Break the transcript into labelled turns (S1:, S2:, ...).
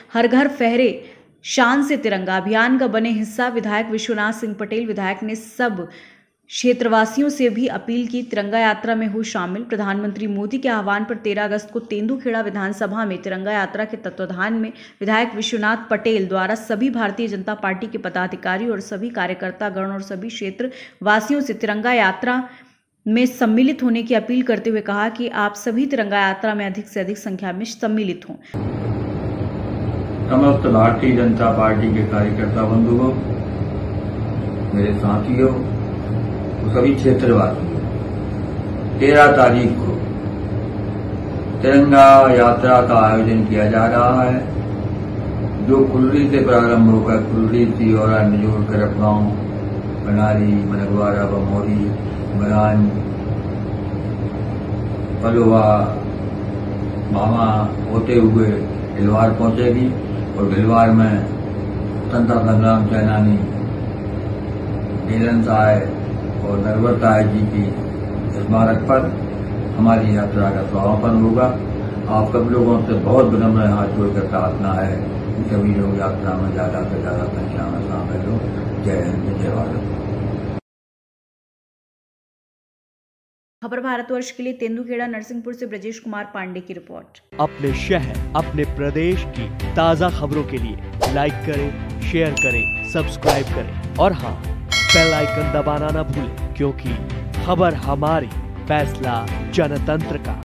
S1: हर घर फहरे शान से तिरंगा अभियान का बने हिस्सा। विधायक विश्वनाथ सिंह पटेल विधायक ने सब क्षेत्रवासियों से भी अपील की तिरंगा यात्रा में हो शामिल। प्रधानमंत्री मोदी के आह्वान पर 13 अगस्त को तेंदुखेड़ा विधानसभा में तिरंगा यात्रा के तत्वाधान में विधायक विश्वनाथ पटेल द्वारा सभी भारतीय जनता पार्टी के पदाधिकारी और सभी कार्यकर्ता गण और सभी क्षेत्र वासियों से तिरंगा यात्रा में सम्मिलित होने की अपील करते हुए कहा कि आप सभी तिरंगा यात्रा में अधिक से अधिक संख्या में सम्मिलित हों।
S2: समस्त भारतीय जनता पार्टी के कार्यकर्ता बंधुओं, मेरे साथियों, सभी क्षेत्रवासियों, 13 तारीख को तिरंगा यात्रा का आयोजन किया जा रहा है, जो कुलरी से प्रारंभ होकर कुलरी सिहोरा निजोड़ करपगांव, बनारी, मनगवाड़ा, बमोरी, बरान, पलोवा, मामा होते हुए भिलवार पहुंचेगी और भिलवार में स्वतंत्रता संग्राम सेनानी नीलन साय और नरवर साय जी की स्मारक पर हमारी यात्रा का समापन होगा। आप सब लोगों से बहुत विनम्र हाथ जोड़कर प्रार्थना है कि सभी लोग यात्रा में ज्यादा से ज्यादा संख्या में शामिल हो। जय हिंद, जय भारत।
S1: खबर भारतवर्ष के लिए तेंदुखेड़ा नरसिंहपुर से ब्रजेश कुमार पांडे की रिपोर्ट।
S3: अपने शहर, अपने प्रदेश की ताज़ा खबरों के लिए लाइक करें, शेयर करें, सब्सक्राइब करें और हाँ, बेल आइकन दबाना ना भूलें, क्योंकि खबर हमारी, फैसला जनतंत्र का।